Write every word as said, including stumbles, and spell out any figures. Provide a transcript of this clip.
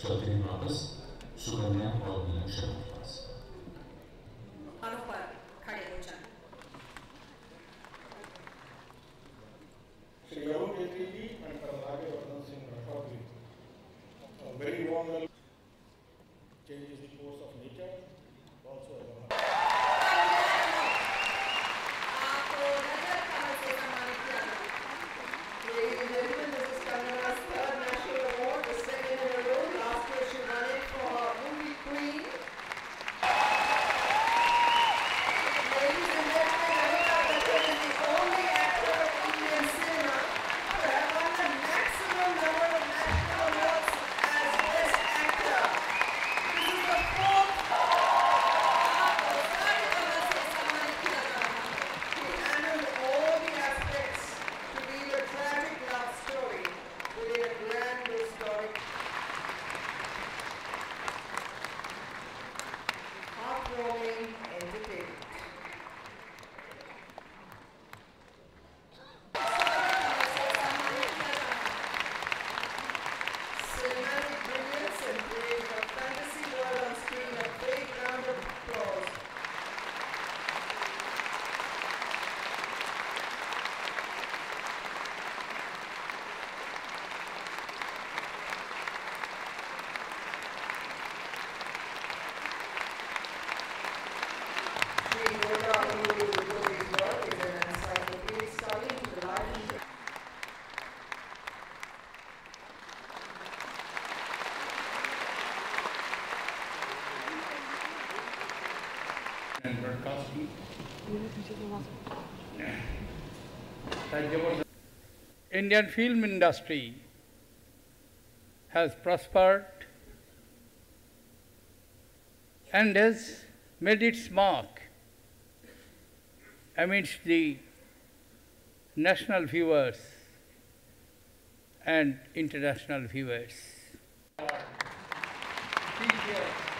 चौधरी वापस सुकन्या और मीना शर्मा के पास पर खड़े हो जाएं। Shri Arun Jaitley ji and Pranab Mukherjee Rathod ji, a very warm welcome. Changes the course of nature, also as a आपको नजर कमल से सम्मानित किया गया। Ladies and gentlemen, this is Kangana's third national award, the second in a row. Last year she won it for her movie Queen. Ladies and gentlemen, Amitabh Bachchan is the only actor of Indian cinema to have won the maximum number of national awards as Best Actor. This is the fourth. आपको सारे कमल से सम्मानित किया गया। He handled all the aspects to lead a tragic love story within a grand historic, heartwarming entertainment. Cinematic brilliance and creating a fantasy world on screen. A big round of applause. Shri Bajirao Mastani's work is an encyclopedic study into the life and and broadcasting. Indian film industry has prospered and has made its mark amidst the national viewers and international viewers. Please,